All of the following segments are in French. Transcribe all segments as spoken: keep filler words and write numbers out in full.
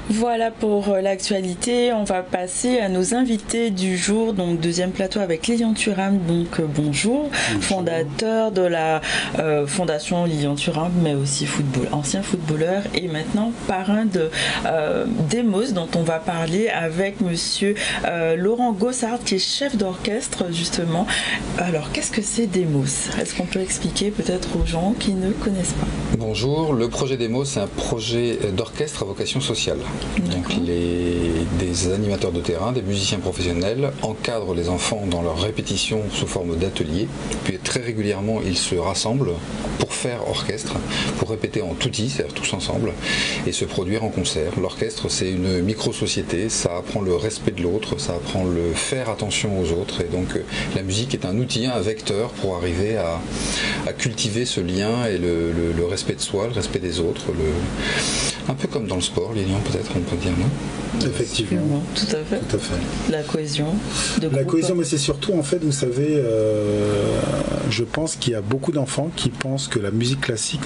Voilà pour l'actualité. On va passer à nos invités du jour. Donc deuxième plateau avec Lilian Thuram. Donc euh, bonjour. bonjour, fondateur de la euh, fondation Lilian Thuram, mais aussi football, ancien footballeur et maintenant parrain de euh, Demos, dont on va parler avec Monsieur euh, Laurent Gossard, qui est chef d'orchestre justement. Alors qu'est-ce que c'est Demos? Est-ce qu'on peut expliquer peut-être aux gens qui ne connaissent pas? Bonjour. Le projet Demos, c'est un projet d'orchestre à vocation sociale. Donc les, des animateurs de terrain, des musiciens professionnels encadrent les enfants dans leur répétition sous forme d'atelier. Puis très régulièrement, ils se rassemblent pour faire orchestre, pour répéter en tutti, c'est-à-dire tous ensemble, et se produire en concert. L'orchestre, c'est une micro-société, ça apprend le respect de l'autre, ça apprend le faire attention aux autres. Et donc la musique est un outil, un vecteur pour arriver à, à cultiver ce lien et le, le, le respect de soi, le respect des autres. Le... Un peu comme dans le sport, Lilian, peut-être on peut dire, non? Effectivement. Tout à fait. Tout à fait. La cohésion de La groupe. cohésion, mais c'est surtout, en fait, vous savez, euh, je pense qu'il y a beaucoup d'enfants qui pensent que la musique classique,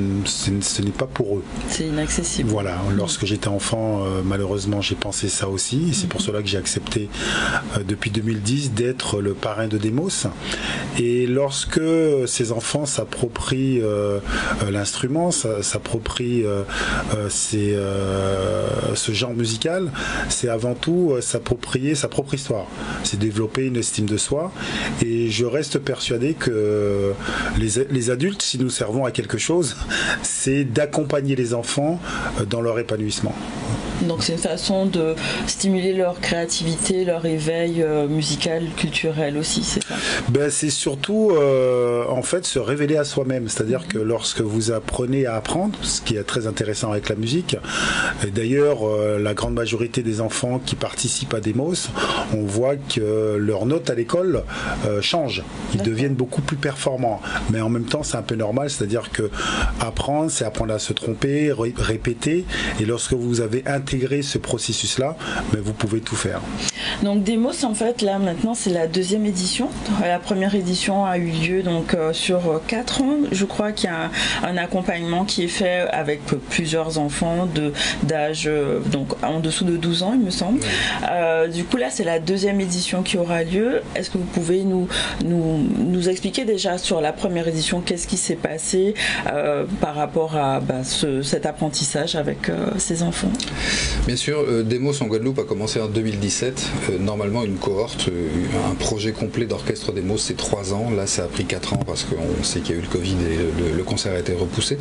ce n'est pas pour eux. C'est inaccessible. Voilà. Lorsque j'étais enfant, euh, malheureusement, j'ai pensé ça aussi. Et c'est pour cela que j'ai accepté, euh, depuis deux mille dix, d'être le parrain de Demos. Et lorsque ces enfants s'approprient euh, euh, l'instrument, s'approprient euh, euh, ces, euh, ce genre musical, c'est avant tout euh, s'approprier sa propre histoire. C'est développer une estime de soi. Et je reste persuadé que les, les adultes, si nous servons à quelque chose, c'est d'accompagner les enfants dans leur épanouissement. Donc c'est une façon de stimuler leur créativité, leur éveil euh, musical, culturel aussi, c'est ça? Ben, c'est surtout euh, en fait se révéler à soi-même. C'est-à-dire mmh. que lorsque vous apprenez à apprendre, ce qui est très intéressant avec la musique, et d'ailleurs euh, la grande majorité des enfants qui participent à Demos, on voit que leurs notes à l'école euh, changent. Ils D'accord. deviennent beaucoup plus performants. Mais en même temps, c'est un peu normal, c'est-à-dire que apprendre, c'est apprendre à se tromper, ré- répéter. Et lorsque vous avez intégré ce processus-là, mais vous pouvez tout faire. Donc Demos, en fait, là maintenant, c'est la deuxième édition. La première édition a eu lieu donc euh, sur quatre ans. Je crois qu'il y a un, un accompagnement qui est fait avec plusieurs enfants de d'âge euh, donc en dessous de douze ans, il me semble. Oui. Euh, du coup, là, c'est la deuxième édition qui aura lieu. Est-ce que vous pouvez nous nous nous expliquer déjà sur la première édition qu'est-ce qui s'est passé euh, par rapport à bah, ce, cet apprentissage avec euh, ces enfants? Bien sûr, euh, Demos en Guadeloupe a commencé en deux mille dix-sept. Euh, normalement, une cohorte, euh, un projet complet d'orchestre Demos, c'est trois ans. Là, ça a pris quatre ans parce qu'on sait qu'il y a eu le Covid et le, le concert a été repoussé.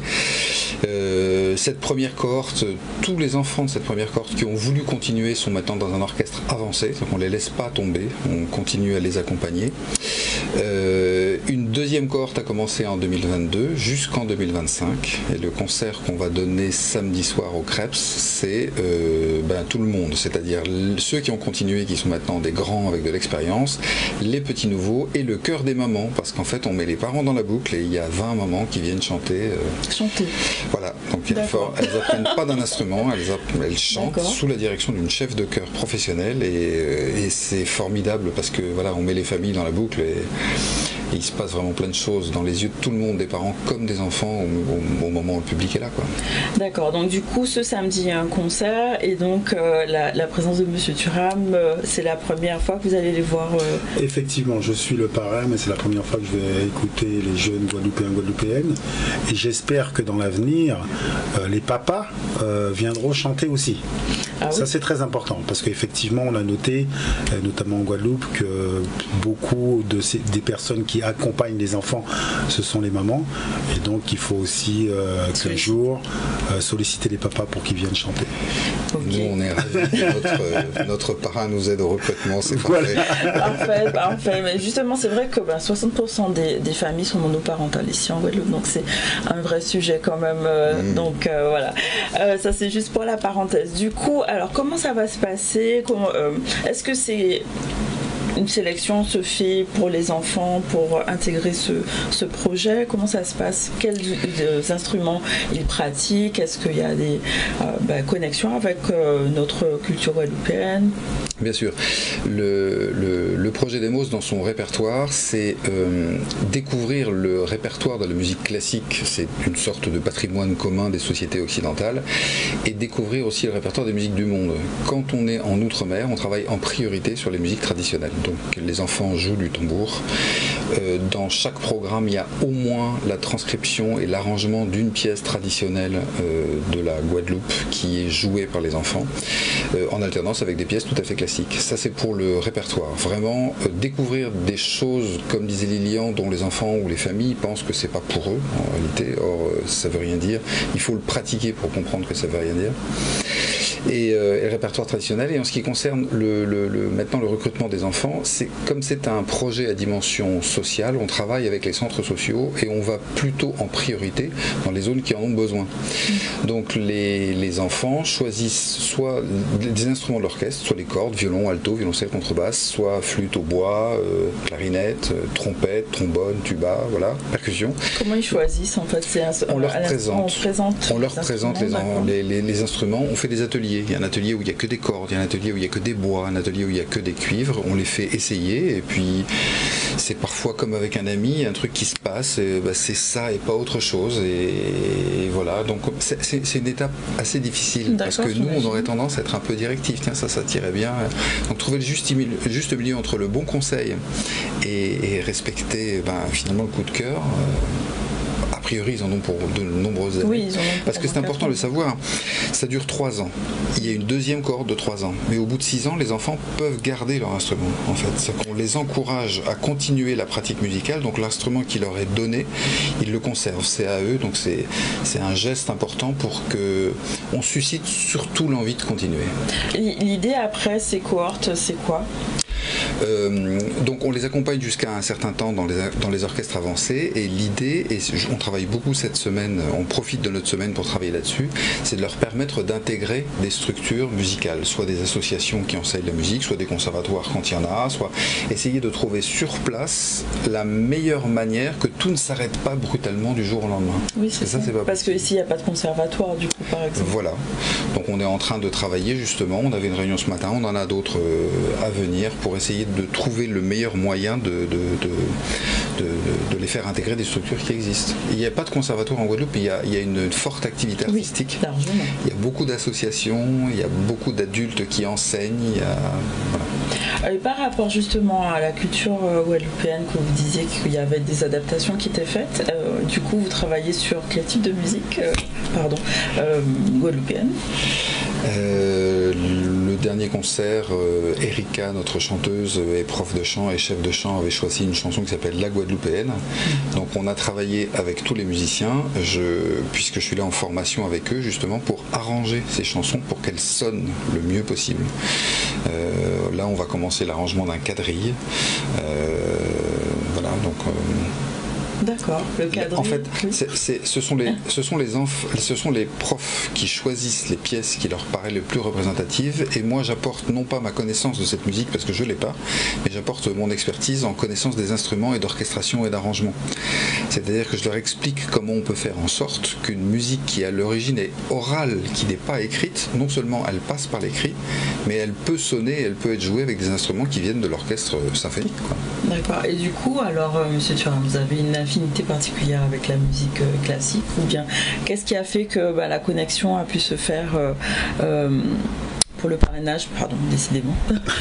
Euh, cette première cohorte, tous les enfants de cette première cohorte qui ont voulu continuer sont maintenant dans un orchestre avancé. Donc on ne les laisse pas tomber, on continue à les accompagner. Euh, une deuxième cohorte a commencé en deux mille vingt-deux jusqu'en deux mille vingt-cinq. Et le concert qu'on va donner samedi soir au Krebs, c'est euh, ben, tout le monde, c'est-à-dire ceux qui ont continué, qui sont maintenant des grands avec de l'expérience, les petits nouveaux et le chœur des mamans, parce qu'en fait on met les parents dans la boucle et il y a vingt mamans qui viennent chanter. Euh, chanter. Voilà, donc elles n'apprennent pas d'un instrument, elles, elles chantent D'accord. sous la direction d'une chef de chœur professionnelle et, et c'est formidable parce que voilà, on met les familles dans la boucle et, et il se passe vraiment plein de choses dans les yeux de tout le monde, des parents comme des enfants au, au, au moment où le public est là, quoi. D'accord, donc du coup ce samedi il y a un concert et donc euh, la, la présence de Monsieur Thuram, euh, c'est la première fois que vous allez les voir euh... Effectivement, je suis le parrain, mais c'est la première fois que je vais écouter les jeunes Guadeloupéens, Guadeloupéennes et j'espère que dans l'avenir euh, les papas euh, viendront chanter aussi. Ah oui. Ça c'est très important parce qu'effectivement on a noté, euh, notamment en Guadeloupe, que beaucoup de ces, des personnes qui accompagnent les enfants, ce sont les mamans et donc il faut aussi euh, qu'un jour euh, solliciter les papas pour qu'ils viennent chanter. Okay. Nous on est ravis que notre, euh, notre parrain nous aide au recrutement, c'est parfait. Parfait, parfait. Mais justement c'est vrai que ben, soixante pour cent des, des familles sont monoparentales ici en Guadeloupe, donc c'est un vrai sujet quand même. Euh, mmh. Donc euh, voilà, euh, ça c'est juste pour la parenthèse. Du coup, alors comment ça va se passer? Comment, euh, est-ce que c'est une sélection se fait pour les enfants pour intégrer ce, ce projet? Comment ça se passe? Quels euh, instruments ils pratiquent? Est-ce qu'il y a des euh, bah, connexions avec euh, notre culture guadeloupéenne? Bien sûr. Le, le, le projet Demos, dans son répertoire, c'est euh, découvrir le répertoire de la musique classique. C'est une sorte de patrimoine commun des sociétés occidentales. Et découvrir aussi le répertoire des musiques du monde. Quand on est en Outre-mer, on travaille en priorité sur les musiques traditionnelles. Donc les enfants jouent du tambour. Euh, dans chaque programme, il y a au moins la transcription et l'arrangement d'une pièce traditionnelle euh, de la Guadeloupe qui est jouée par les enfants, euh, en alternance avec des pièces tout à fait classiques. Ça, c'est pour le répertoire. Vraiment, euh, découvrir des choses, comme disait Lilian, dont les enfants ou les familles pensent que c'est pas pour eux, en réalité. Or, euh, ça veut rien dire. Il faut le pratiquer pour comprendre que ça veut rien dire. Et, euh, et le répertoire traditionnel. Et en ce qui concerne le, le, le, maintenant le recrutement des enfants, c'est, comme c'est un projet à dimension sociale, on travaille avec les centres sociaux et on va plutôt en priorité dans les zones qui en ont besoin. Donc les, les enfants choisissent soit des instruments de l'orchestre, soit les cordes, violon, alto, violoncelle, contrebasse, soit flûte au bois, euh, clarinette, euh, trompette, trombone, tuba, voilà, percussion. Comment ils choisissent en fait? C'est un, on leur présente, on présente, on leur présente les, les, les, les instruments, on fait des ateliers. Il y a un atelier où il n'y a que des cordes, il y a un atelier où il n'y a que des bois, un atelier où il n'y a que des cuivres. On les fait essayer et puis c'est parfois comme avec un ami, un truc qui se passe, et bah c'est ça et pas autre chose. Et, et voilà, donc c'est, c'est, c'est une étape assez difficile parce que nous, on aurait tendance à être un peu directif. Tiens, ça, ça tirait bien. Donc trouver le juste, le juste milieu entre le bon conseil et, et respecter ben, finalement le coup de cœur. Euh, A priori, ils en ont pour de nombreuses années. Oui, ils en ont parce que c'est important de le savoir. Ça dure trois ans. Il y a une deuxième cohorte de trois ans. Mais au bout de six ans, les enfants peuvent garder leur instrument. En fait, c'est qu'on les encourage à continuer la pratique musicale. Donc l'instrument qui leur est donné, ils le conservent. C'est à eux. Donc c'est c'est un geste important pour que on suscite surtout l'envie de continuer. L'idée après ces cohortes, c'est quoi? Euh, donc on les accompagne jusqu'à un certain temps dans les, dans les orchestres avancés et l'idée, et on travaille beaucoup cette semaine, on profite de notre semaine pour travailler là-dessus, c'est de leur permettre d'intégrer des structures musicales, soit des associations qui enseignent la musique, soit des conservatoires quand il y en a, soit essayer de trouver sur place la meilleure manière que tout ne s'arrête pas brutalement du jour au lendemain. Oui, c'est ça, ça. C'est pas parce possible. Qu'ici il n'y a pas de conservatoire du coup par exemple. Voilà, donc on est en train de travailler justement, on avait une réunion ce matin, on en a d'autres euh, à venir pour essayer de trouver le meilleur moyen de, de, de, de, de les faire intégrer des structures qui existent. Il n'y a pas de conservatoire en Guadeloupe, il y a, il y a une forte activité artistique. Oui, largement. Il y a beaucoup d'associations, il y a beaucoup d'adultes qui enseignent. Il y a, voilà. Et par rapport justement à la culture guadeloupéenne, que vous disiez qu'il y avait des adaptations qui étaient faites, euh, du coup vous travaillez sur quel type de musique euh, pardon, euh, guadeloupéenne? Euh, le dernier concert, euh, Erika, notre chanteuse et prof de chant et chef de chant, avait choisi une chanson qui s'appelle La Guadeloupéenne. Donc on a travaillé avec tous les musiciens, je, puisque je suis là en formation avec eux, justement pour arranger ces chansons pour qu'elles sonnent le mieux possible. Euh, là on va commencer l'arrangement d'un quadrille. Euh, voilà, donc... Euh, D'accord, le quadrille. En fait, c'est, c'est, ce, sont les, ce, sont les enf- ce sont les profs qui choisissent les pièces qui leur paraissent les plus représentatives et moi j'apporte non pas ma connaissance de cette musique parce que je ne l'ai pas, mais j'apporte mon expertise en connaissance des instruments et d'orchestration et d'arrangement. C'est-à-dire que je leur explique comment on peut faire en sorte qu'une musique qui à l'origine est orale, qui n'est pas écrite, non seulement elle passe par l'écrit, mais elle peut sonner, elle peut être jouée avec des instruments qui viennent de l'orchestre symphonique, quoi. D'accord, et du coup, alors euh, Monsieur Thuram, vous avez une affinité particulière avec la musique euh, classique ou bien qu'est-ce qui a fait que bah, la connexion a pu se faire euh, euh, pour le parrainage, pardon, décidément.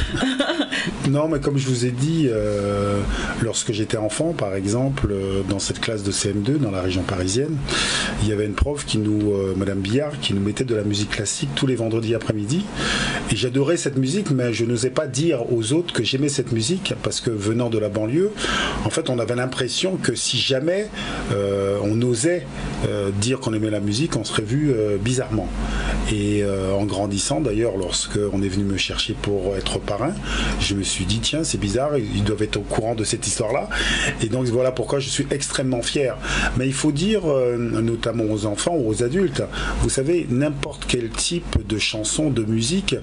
Non, mais comme je vous ai dit, euh, lorsque j'étais enfant, par exemple, euh, dans cette classe de C M deux, dans la région parisienne, il y avait une prof, qui nous, euh, Madame Billard, qui nous mettait de la musique classique tous les vendredis après-midi. Et j'adorais cette musique, mais je n'osais pas dire aux autres que j'aimais cette musique, parce que venant de la banlieue, en fait, on avait l'impression que si jamais euh, on osait euh, dire qu'on aimait la musique, on serait vu euh, bizarrement. Et euh, en grandissant, d'ailleurs, lorsqu'on est venu me chercher pour être parrain, je me suis dit, tiens, c'est bizarre, ils doivent être au courant de cette histoire-là. Et donc, voilà pourquoi je suis extrêmement fier. Mais il faut dire, euh, notamment aux enfants ou aux adultes, vous savez, n'importe quel type de chanson, de musique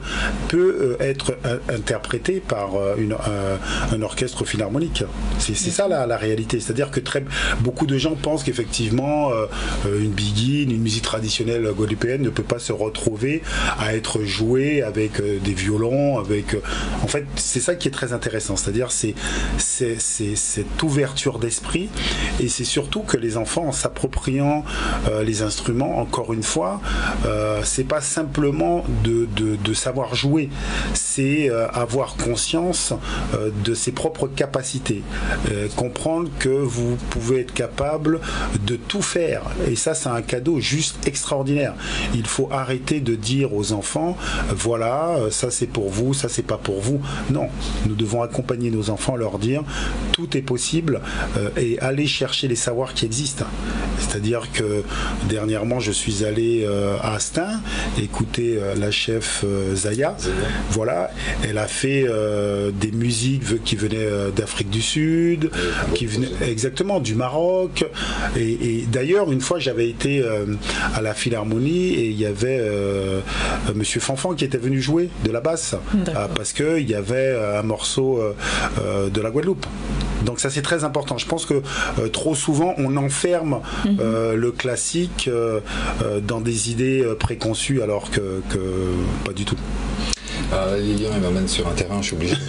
peut euh, être euh, interprété par euh, une, euh, un orchestre philharmonique. C'est, c'est ça la, la réalité. C'est-à-dire que très, beaucoup de gens pensent qu'effectivement euh, une biguine, une musique traditionnelle guadeloupéenne ne peut pas se retrouver à être jouée avec euh, des violons, avec... Euh, en fait, c'est ça qui est très intéressant. C'est-à-dire c'est, c'est, c'est cette ouverture d'esprit, et c'est surtout que les enfants, en s'appropriant euh, les instruments, encore une fois, euh, c'est pas simplement de, de, de savoir jouer, c'est euh, avoir conscience euh, de ses propres capacités, euh, comprendre que vous pouvez être capable de tout faire, et ça c'est un cadeau juste extraordinaire. Il faut arrêter de dire aux enfants voilà, ça c'est pour vous, ça c'est pas pour vous. Non, nous devons accompagner nos enfants, leur dire tout est possible, euh, et aller chercher les savoirs qui existent. C'est-à-dire que dernièrement je suis allé euh, à Astin écouter euh, la chef euh, Zaya. Zaya. Voilà, elle a fait euh, des musiques qui venaient euh, d'Afrique du Sud, oui, qui venaient exactement du Maroc. Et, et d'ailleurs, une fois, j'avais été euh, à la Philharmonie et il y avait euh, Monsieur Fanfan qui était venu jouer de la basse, euh, parce qu'il y avait un morceau euh, euh, de la Guadeloupe. Donc ça c'est très important. Je pense que euh, trop souvent on enferme euh, le classique euh, euh, dans des idées euh, préconçues, alors que, que pas du tout. Ah, Lilian, il m'amène sur un terrain, je suis obligé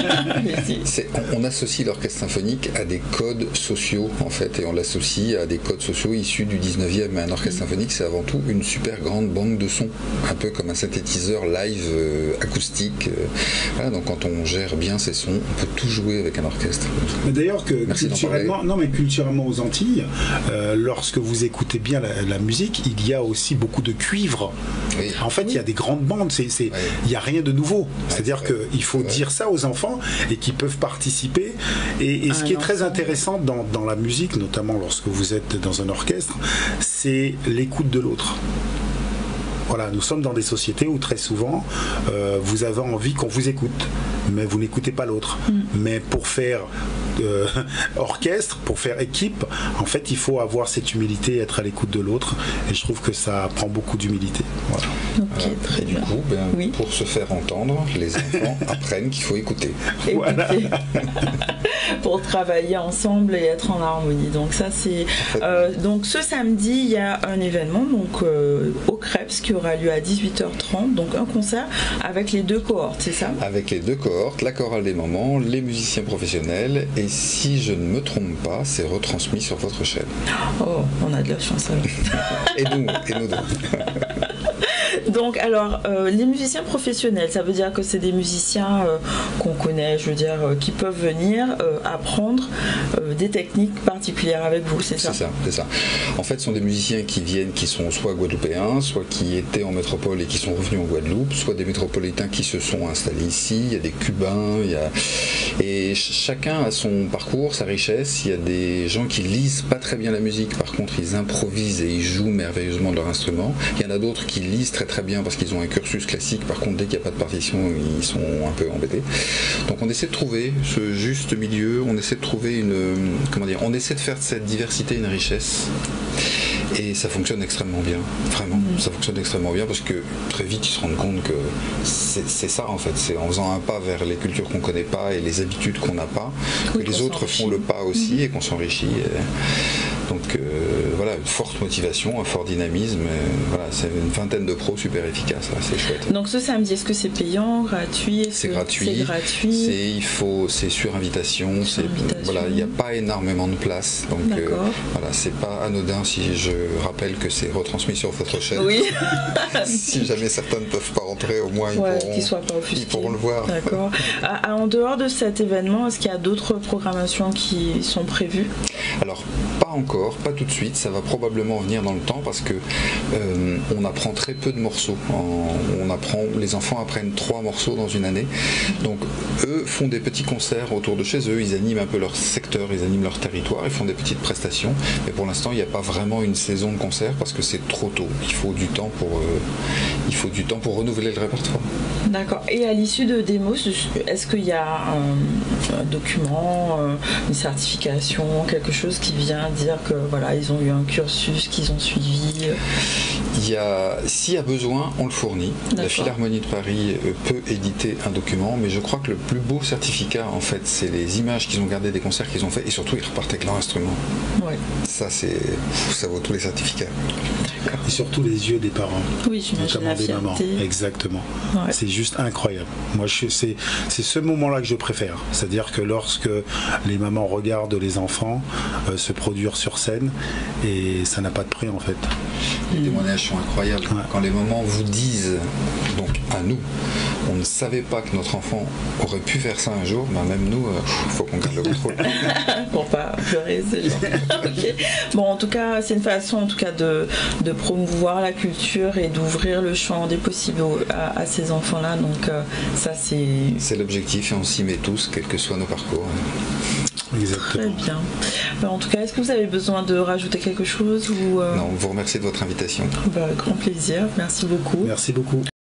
de... C'est, on, on associe l'orchestre symphonique à des codes sociaux, en fait, et on l'associe à des codes sociaux issus du dix-neuvième. Mais un orchestre symphonique, c'est avant tout une super grande banque de sons, un peu comme un synthétiseur live euh, acoustique. Euh, voilà, donc quand on gère bien ces sons, on peut tout jouer avec un orchestre. Mais d'ailleurs, que culturellement, non, mais culturellement aux Antilles, euh, lorsque vous écoutez bien la, la musique, il y a aussi beaucoup de cuivre. Oui. En fait, oui. Il y a des grandes bandes, c'est, c'est, oui. Il n'y a rien de nouveau. C'est-à-dire qu'il faut dire ça aux enfants et qu'ils peuvent participer. Et, et ce qui est très intéressant dans, dans la musique, notamment lorsque vous êtes dans un orchestre, c'est l'écoute de l'autre. Voilà, nous sommes dans des sociétés où très souvent euh, vous avez envie qu'on vous écoute, mais vous n'écoutez pas l'autre. Mm. Mais pour faire euh, orchestre, pour faire équipe, en fait, il faut avoir cette humilité, être à l'écoute de l'autre. Et je trouve que ça prend beaucoup d'humilité. Voilà. Ok, Alors, très du bien. coup, ben, oui. Pour se faire entendre, les enfants apprennent qu'il faut écouter. Voilà. Pour travailler ensemble et être en harmonie. Donc ça, c'est. En fait, euh, donc ce samedi, il y a un événement donc euh, au Krebs qui aura lieu à dix-huit heures trente, donc un concert avec les deux cohortes, c'est ça? Avec les deux cohortes, la chorale des mamans, les musiciens professionnels, et si je ne me trompe pas, c'est retransmis sur votre chaîne. Oh, on a de la chance alors. et nous, et nous deux. Donc, alors, euh, les musiciens professionnels, ça veut dire que c'est des musiciens euh, qu'on connaît, je veux dire, euh, qui peuvent venir euh, apprendre euh, des techniques particulières avec vous, c'est ça? C'est ça, c'est ça. En fait, ce sont des musiciens qui viennent, qui sont soit guadeloupéens, soit qui étaient en métropole et qui sont revenus en Guadeloupe, soit des métropolitains qui se sont installés ici, il y a des Cubains, il y a... et chacun a son parcours, sa richesse. Il y a des gens qui lisent pas très bien la musique, par contre ils improvisent et ils jouent merveilleusement de leur instrument. Il y en a d'autres qui lisent très très bien parce qu'ils ont un cursus classique, par contre dès qu'il n'y a pas de partition ils sont un peu embêtés. Donc on essaie de trouver ce juste milieu, on essaie de trouver une, comment dire, on essaie de faire de cette diversité une richesse. Et ça fonctionne extrêmement bien, vraiment, mmh. ça fonctionne extrêmement bien parce que très vite ils se rendent compte que c'est, c'est ça en fait, c'est en faisant un pas vers les cultures qu'on ne connaît pas et les habitudes qu'on n'a pas, que oui, les autres font le pas aussi mmh. et qu'on s'enrichit. Et donc euh, voilà, une forte motivation, un fort dynamisme, et voilà, c'est une vingtaine de pros super efficaces, là, c'est chouette. Donc ce samedi, est-ce que c'est payant, gratuit? Est-ce c'est, que gratuit, c'est gratuit, c'est il faut, c'est sur invitation, sur c'est, invitation. Voilà, il n'y a pas énormément de place, donc euh, voilà, c'est pas anodin si je rappelle que c'est retransmis sur votre chaîne. Oui. Si jamais certains ne peuvent pas rentrer, au moins ils, ouais, pourront, qu'ils soient pas ils pourront le voir. D'accord. À, à, en dehors de cet événement, est-ce qu'il y a d'autres programmations qui sont prévues? Alors, pas encore, pas tout de suite, ça va probablement venir dans le temps parce que euh, on apprend très peu de morceaux. En, on apprend, les enfants apprennent trois morceaux dans une année. Donc eux font des petits concerts autour de chez eux, ils animent un peu leur secteur, ils animent leur territoire, ils font des petites prestations. Mais pour l'instant, il n'y a pas vraiment une saison de concert parce que c'est trop tôt. Il faut du temps pour, euh, il faut du temps pour renouveler le répertoire. D'accord. Et à l'issue de Demos, est-ce qu'il y a un, un document, une certification, quelque chose qui vient dire que voilà, ils ont eu un cursus qu'ils ont suivi? Il y a, s'il y a besoin, on le fournit. D'accord. La Philharmonie de Paris euh, peut éditer un document, mais je crois que le plus beau certificat, en fait, c'est les images qu'ils ont gardées des concerts qu'ils ont fait, et surtout ils repartent avec leur instrument. Ouais. Ça, c'est, ça vaut tous les certificats. Et surtout les yeux des parents. Oui, j'imagine Notamment la des mamans. fierté. Exactement. Ouais. C'est juste incroyable. Moi, je, c'est, c'est ce moment-là que je préfère. C'est-à-dire que lorsque les mamans regardent les enfants euh, se produire sur scène, et ça n'a pas de prix en fait. Les témoignages sont incroyables. Ouais. Quand les mamans vous disent, donc à nous, on ne savait pas que notre enfant aurait pu faire ça un jour, ben même nous, il euh, faut qu'on garde le contrôle. Pour pas pleurer, c'est genre. Okay. Bon, en tout cas, c'est une façon en tout cas de, de promouvoir la culture et d'ouvrir le champ des possibles à, à ces enfants-là. Donc euh, ça, c'est... C'est l'objectif et on s'y met tous, quels que soient nos parcours. Exactement. Très bien. Ben, en tout cas, est-ce que vous avez besoin de rajouter quelque chose ou euh... Non, vous remercie de votre invitation. Ben, grand plaisir. Merci beaucoup. Merci beaucoup.